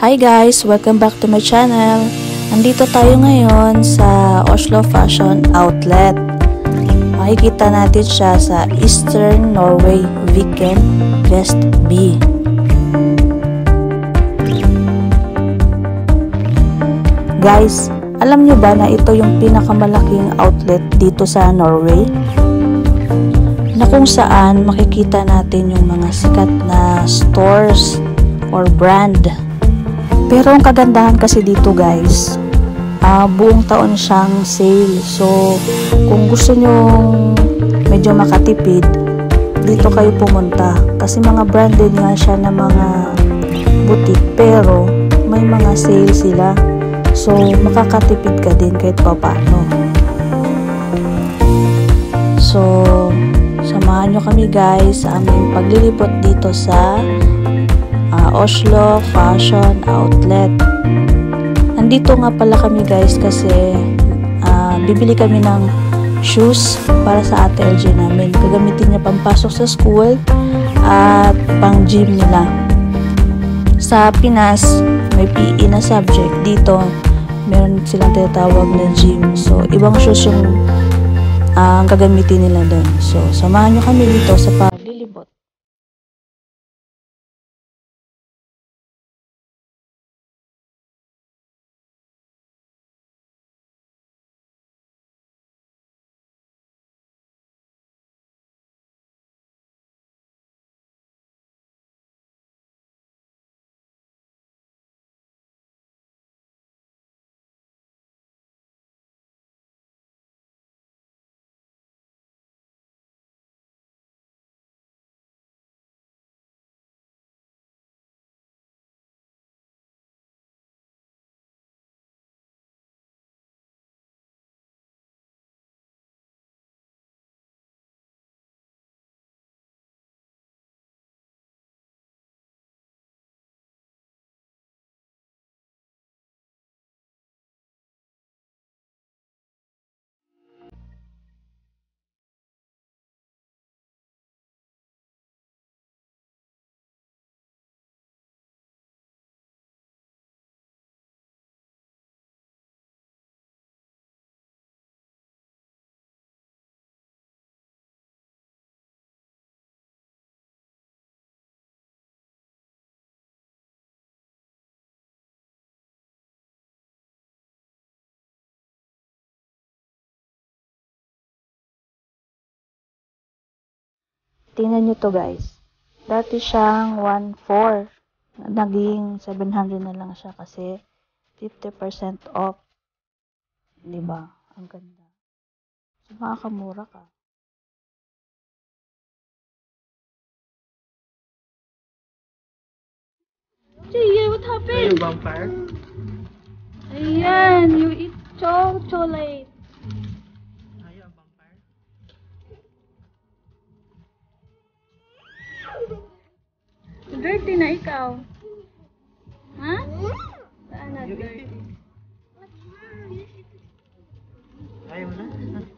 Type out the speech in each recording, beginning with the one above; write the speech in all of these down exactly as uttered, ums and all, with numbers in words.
Hi guys! Welcome back to my channel. Nandito tayo ngayon sa Oslo Fashion Outlet. Makikita natin siya sa Eastern Norway Viken Vestby. Guys, alam nyo ba na ito yung pinakamalaking outlet dito sa Norway? Na kung saan makikita natin yung mga sikat na stores or brand. Pero ang kagandahan kasi dito guys, uh, buong taon siyang sale. So, kung gusto nyo medyo makatipid, dito kayo pumunta. Kasi mga branded nga siya na mga boutique, pero may mga sale sila. So, makakatipid ka din kahit pa paano. So, samahan nyo kami guys sa aming paglilibot dito sa Uh, Oslo Fashion Outlet. Nandito nga pala kami guys kasi uh, bibili kami ng shoes para sa ate L J namin. Gagamitin niya pampasok sa school at pang gym nila. Sa Pinas may P E na subject, dito meron silang tinatawag na gym. So ibang shoes yung uh, gagamitin nila doon. So samahan nyo kami dito sa paglilibot. Tingnan nyo to guys. Dati siyang one four. Naging seven hundred na lang siya kasi fifty percent off. Diba? Ang ganda. So, makakamura ka. Jay, what happened? Are you vampire? Ayan, you eat chocolate. Are you a vampire? Dirty na ikaw. Ha? Saan na dirty? Ayaw na.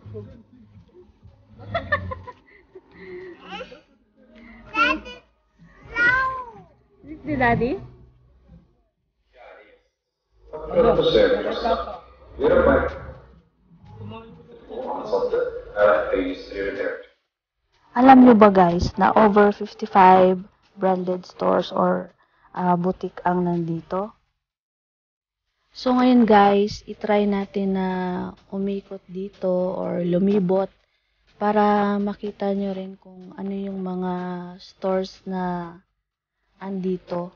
Is it the daddy? Alam nyo ba guys na over fifty-five branded stores or uh, boutique ang nandito? So ngayon guys, itry natin na umikot dito or lumibot para makita nyo rin kung ano yung mga stores na andito.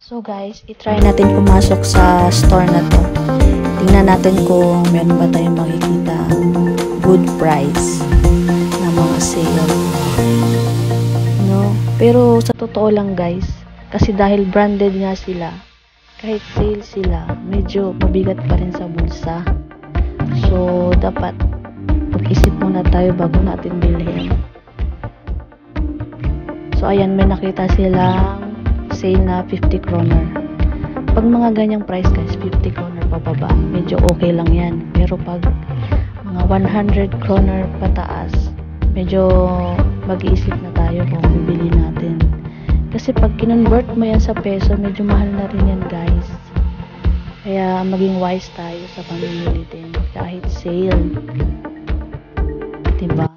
So guys, itry natin pumasok sa store na to. Tingnan natin kung meron ba tayong makikita good price na mga sale. No? Pero sa totoo lang guys, kasi dahil branded nga sila, kahit sale sila, medyo mabigat pa rin sa bulsa. So, dapat pag-isip muna tayo bago natin bilhin. So, ayan, may nakita silang sale na fifty kroner. Pag mga ganyang price guys, fifty kroner pababa, medyo okay lang yan. Pero pag mga one hundred kroner pataas, medyo mag-iisip na tayo kung bibili natin. Kasi pag kinonvert mo yan sa peso, medyo mahal na rin yan guys. Kaya maging wise tayo sa pamimili din kahit sale. Diba?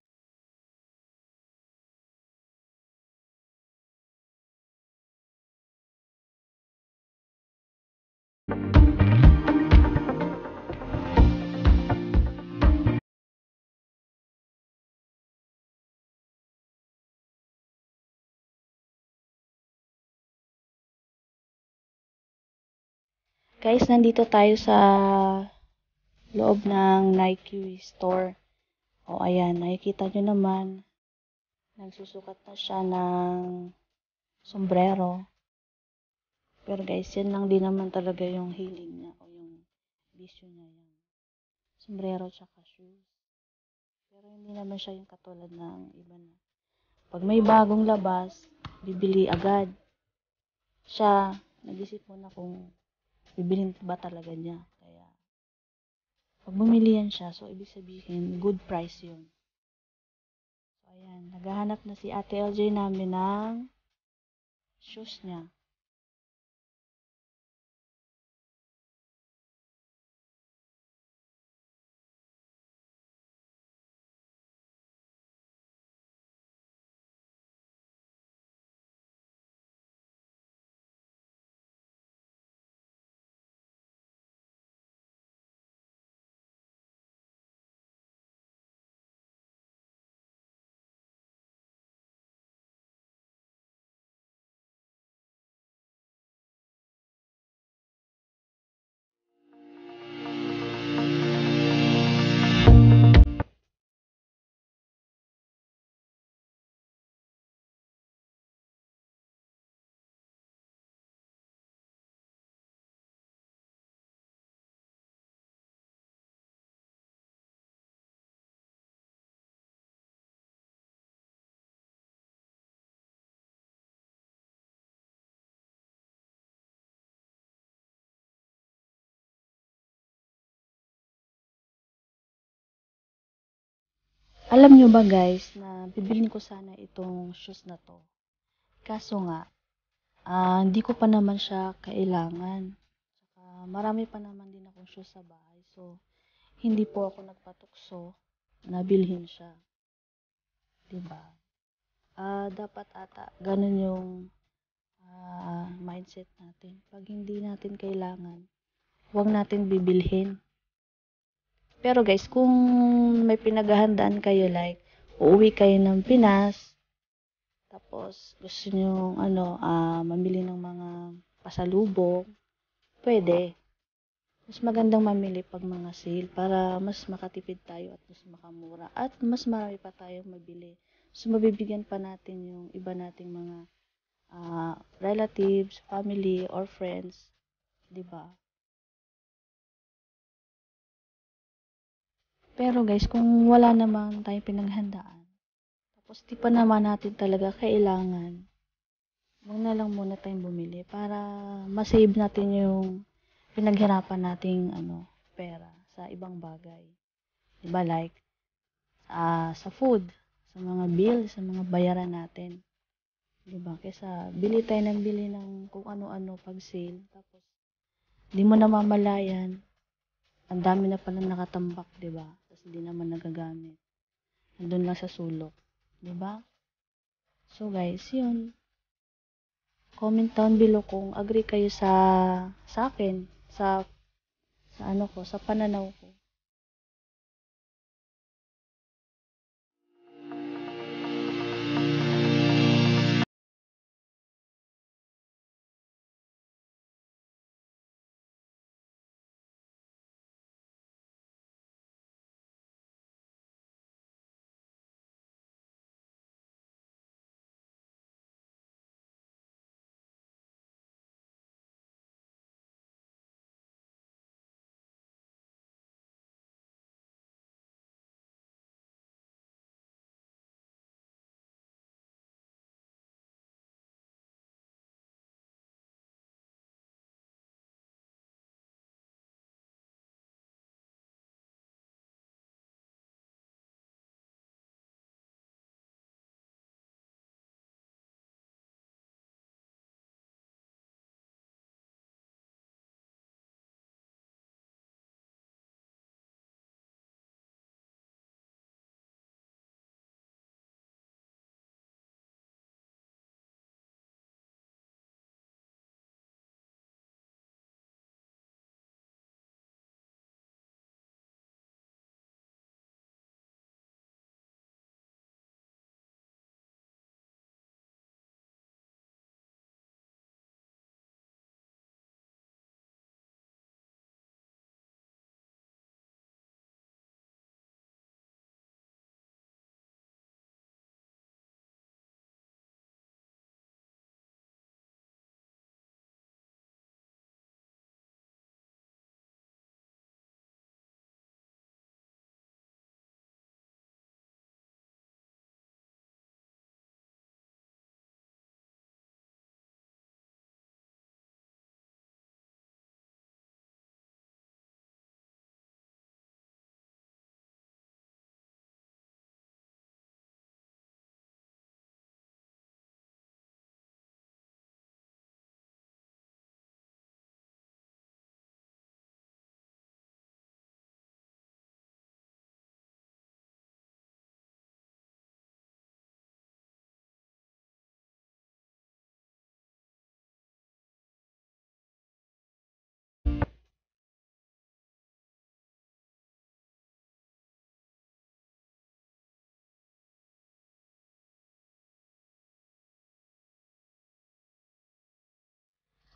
Guys, nandito tayo sa loob ng Nike store. O ayan, nakikita nyo naman, nagsusukat na siya ng sombrero. Pero guys, yan lang din naman talaga yung hiling niya o yung bisyo niya yan. Sombrero tsaka shoes. Pero hindi naman siya yung katulad ng iba na. Pag may bagong labas, bibili agad. Siya, nag-isip muna kung bibilhin ba talaga niya. Kaya, pag bumili yan siya, so ibig sabihin, good price yun. So, ayan, naghahanap na si Ate L J namin ng shoes niya. Alam nyo ba guys, na bibilin ko sana itong shoes na to. Kaso nga, ah, hindi ko pa naman siya kailangan. Saka marami pa naman din akong shoes sa bahay. So, hindi po ako nagpatukso na bilhin siya. Diba? Ah, dapat ata, ganun yung ah, mindset natin. Pag hindi natin kailangan, huwag natin bibilhin. Pero guys, kung may pinaghahandaan kayo like, uuwi kayo ng Pinas, tapos gusto nyo ano, ah, mamili ng mga pasalubong, pwede. Mas magandang mamili pag mga sale para mas makatipid tayo at mas makamura. At mas marami pa tayong mabili. So, mabibigyan pa natin yung iba nating mga ah, relatives, family, or friends. 'Di ba? Pero guys, kung wala namang tayong pinaghandaan, tapos di pa naman natin talaga kailangan, huwag na lang muna tayong bumili para ma-save natin yung pinaghirapan nating ano, pera sa ibang bagay. Diba like, ah, sa food, sa mga bills, sa mga bayaran natin. Diba? Kesa bili tayo ng bili ng kung ano-ano pag sale. Tapos, di mo namamalayan, ang dami na palang nakatambak, diba? Tapos hindi naman nagagamit. Nandun lang sa sulok. Diba? So guys, yun. Comment down below kung agree kayo sa sa akin, sa sa ano ko, sa pananaw ko.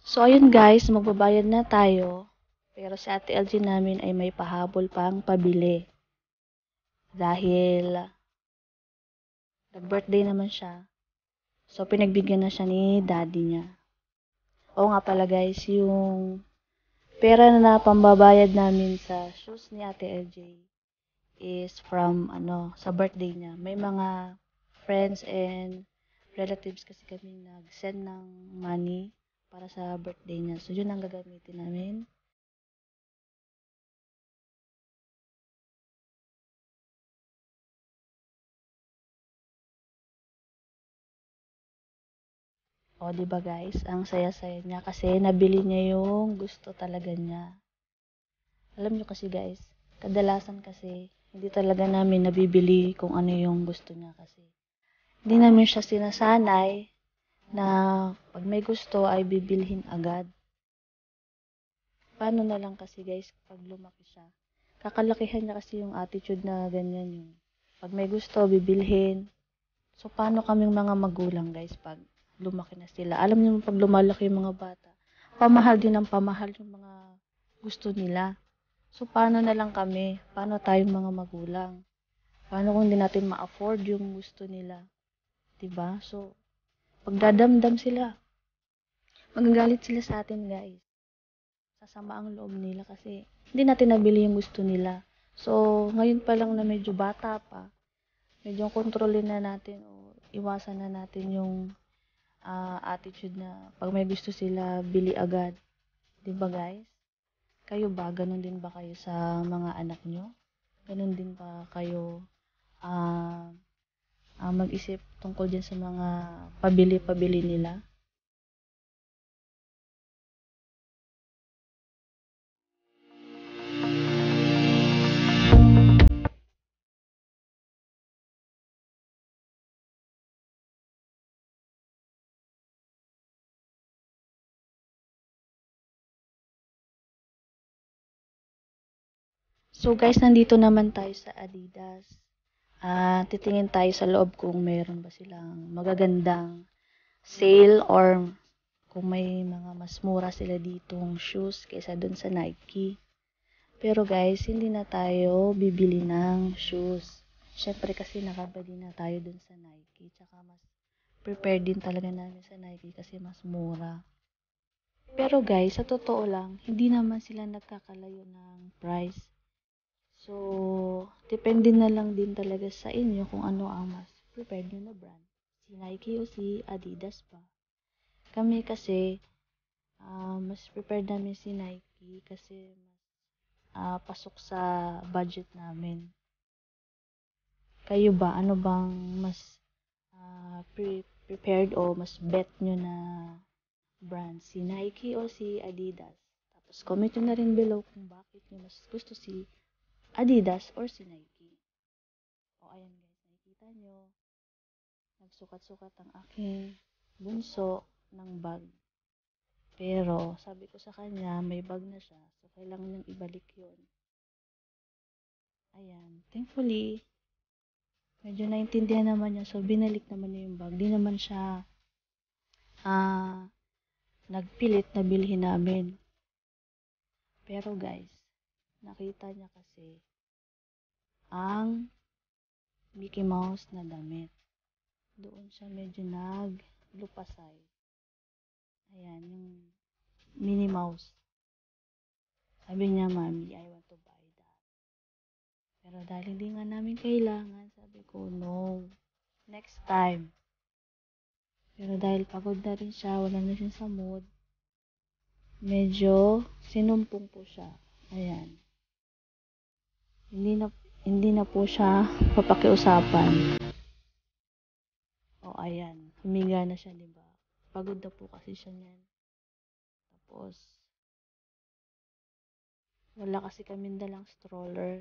So, ayun guys, magbabayad na tayo. Pero si Ate L G namin ay may pahabol pang pabili. Dahil nag-birthday naman siya. So, pinagbigyan na siya ni daddy niya. Oo nga pala guys, yung pera na pambabayad namin sa shoes ni Ate L J is from ano, sa birthday niya. May mga friends and relatives kasi kami nag-send ng money para sa birthday niya. So, yun ang gagamitin namin. O, di ba guys? Ang saya-saya niya kasi nabili niya yung gusto talaga niya. Alam niyo kasi guys, kadalasan kasi hindi talaga namin nabibili kung ano yung gusto niya kasi. Hindi namin siya sinasanay na pag may gusto ay bibilhin agad. Paano na lang kasi guys pag lumaki siya? Kakalakihan niya kasi yung attitude na ganyan yung pag may gusto, bibilhin. So, paano kaming mga magulang guys pag lumaki na sila? Alam niyo pag lumalaki yung mga bata, pamahal din ng pamahal yung mga gusto nila. So, paano na lang kami? Paano tayong mga magulang? Paano kung hindi natin ma-afford yung gusto nila? 'Di ba? So, pagdadamdam sila. Magagalit sila sa atin, guys. Sasama ang loob nila kasi hindi natin nabili yung gusto nila. So, ngayon pa lang na medyo bata pa, medyo kontrolin na natin o iwasan na natin yung uh, attitude na pag may gusto sila, bili agad. 'Di ba, guys? Kayo ba? Ganon din ba kayo sa mga anak nyo? Ganon din ba kayo uh, uh, mag-isip tungkol dyan sa mga pabili-pabili nila? So guys, nandito naman tayo sa Adidas. Ah, titingin tayo sa loob kung meron ba silang magagandang sale or kung may mga mas mura sila ditong shoes kaysa dun sa Nike. Pero guys, hindi na tayo bibili ng shoes. Syempre kasi nakabili na tayo dun sa Nike. Tsaka mas prepared din talaga namin sa Nike kasi mas mura. Pero guys, sa totoo lang, hindi naman sila nagkakalayo ng price. So, depende na lang din talaga sa inyo kung ano ang mas prepared nyo na brand. Si Nike o si Adidas pa. Kami kasi, uh, mas prepared namin si Nike kasi mas uh, pasok sa budget namin. Kayo ba? Ano bang mas uh, pre- prepared o mas bet nyo na brand? Si Nike o si Adidas? Tapos comment nyo na rin below kung bakit nyo mas gusto si Adidas or si Nike. O ayan guys, nakikita nyo, nagsukat-sukat ang aking bunso ng bag. Pero sabi ko sa kanya, may bag na siya, so kailangan niyang ibalik yun. Ayan, thankfully, medyo naintindihan naman niya, so binalik naman niya yung bag. Di naman siya uh, nagpilit na bilhin namin. Pero guys, nakita niya kasi ang Mickey Mouse na damit. Doon siya medyo naglupasay. Ayan, yung Minnie Mouse. Sabi niya, Mami, I want to buy that. Pero dahil hindi nga namin kailangan, sabi ko, no. Next time. Pero dahil pagod na rin siya, wala na siya sa mood, medyo sinumpong po siya. Ayan. Hindi na, hindi na po siya papakiusapan. O, ayan. Humiga na siya, diba? Pagod na po kasi siya niyan. Tapos, wala kasi kami dalang stroller.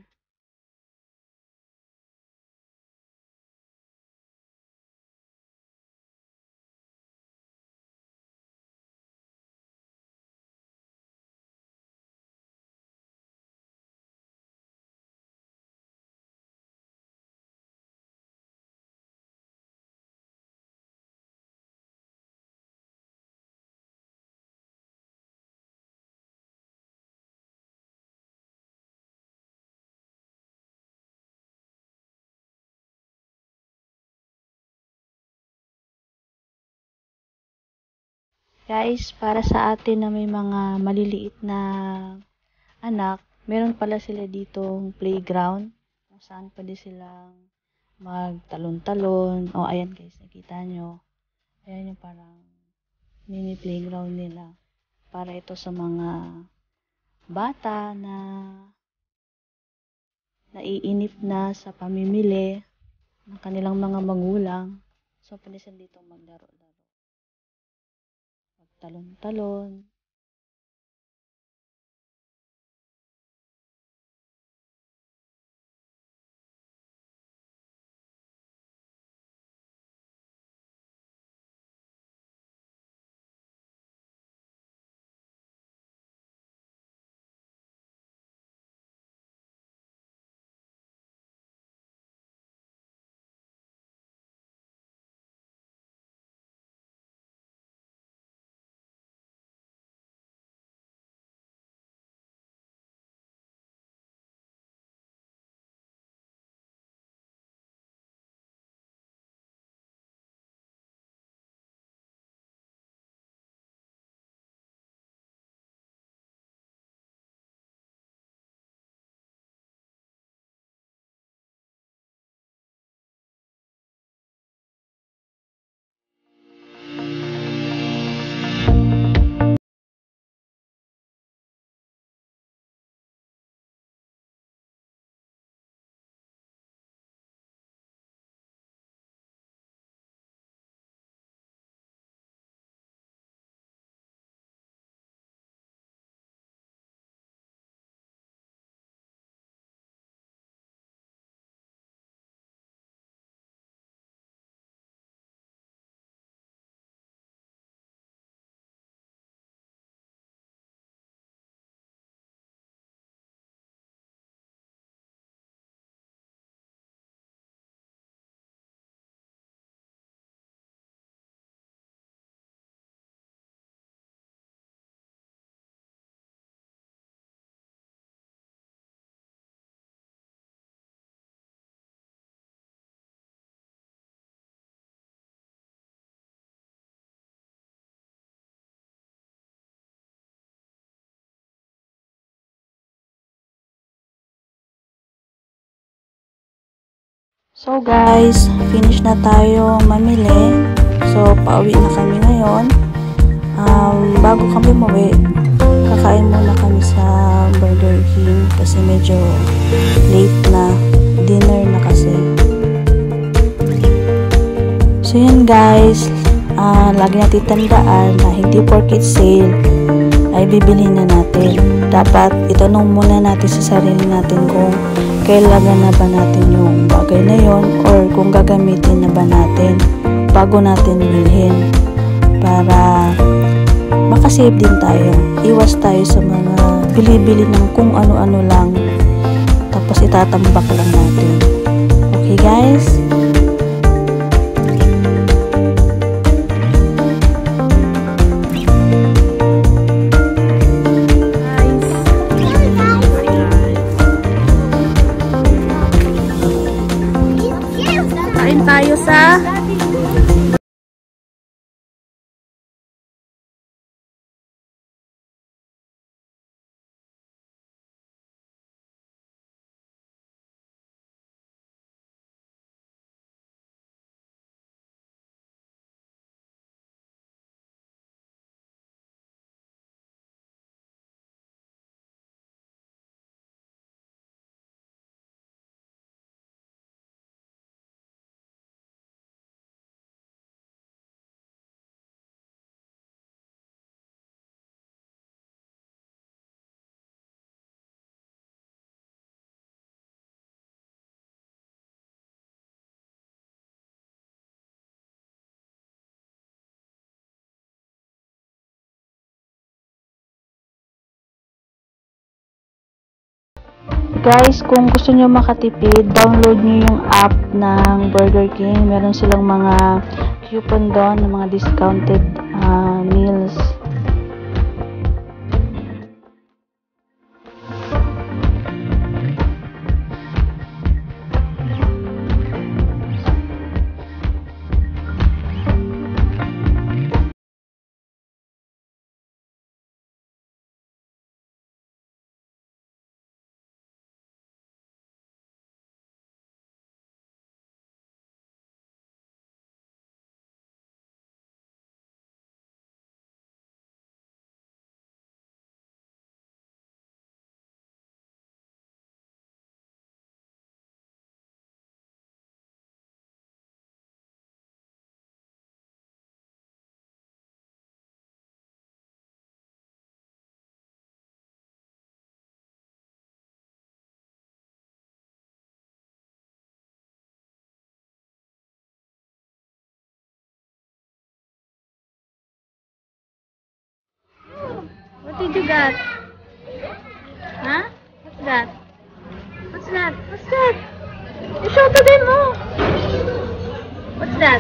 Guys, para sa atin na may mga maliliit na anak, meron pala sila ditong playground kung saan pwede silang magtalon-talon. O, ayan guys, nakita nyo. Ayan yung parang mini playground nila. Para ito sa mga bata na naiinip na sa pamimili ng kanilang mga magulang. So, pwede sila dito maglaro-laro. Magtalon-talon. So guys, finish na tayo mamili. So, pauwi na kami ngayon. Um, bago kami umuwi, kakain muna kami sa Burger King kasi medyo late na. Dinner na kasi. So yun guys, uh, lagi natin tandaan na hindi porket sale ay bibilhin na natin. Dapat itanong muna natin sa sarili natin kung kailangan na ba natin yung bagay na yon or kung gagamitin na ba natin bago natin bilhin para makasave din tayo. Iwas tayo sa mga bili-bili ng kung ano-ano lang tapos itatambak lang natin. Okay guys? Kain tayo sa guys, kung gusto nyo makatipid, download nyo yung app ng Burger King. Meron silang mga coupon doon ng mga discounted uh, meals. did you get? Huh? What's that? What's that? What's that? You show to them, oh! What's that?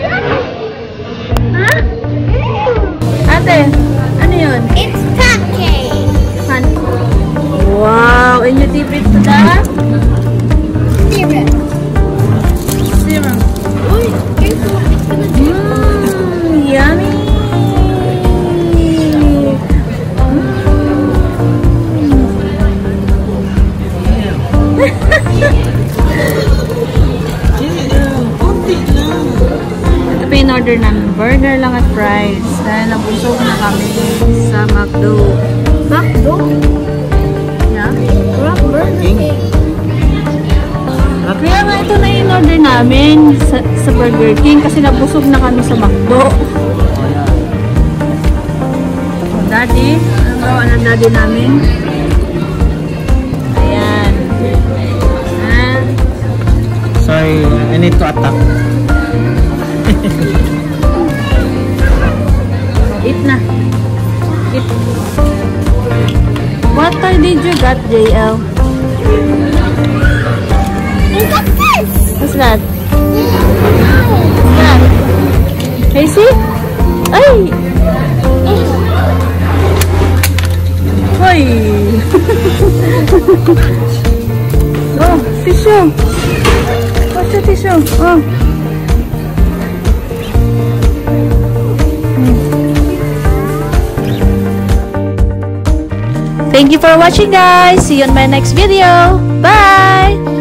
Huh? Ate, ano yun? It's pancake. Wow! And you dip it to that? Syrup. Syrup. Uy, careful. It's gonna drip. Mmm, yummy! Ito pa yung order namin. Burger lang at fries. Dahil nabusog na kami sa McDo. McDo? Yeah? Rock burger. Kaya nga ito na yung order namin sa, sa Burger King kasi nabusog na kami sa McDo. Oh, daddy, ano gawa ng daddy namin? Ayan. Ah. Sorry, I need to attack. Eat na. Eat. What toy did you got, J L? I got this. What's that? What's that? Casey? Ay! Hoy! Oh, tissue! What's the tissue? Oh! Thank you for watching, guys. See you on my next video. Bye!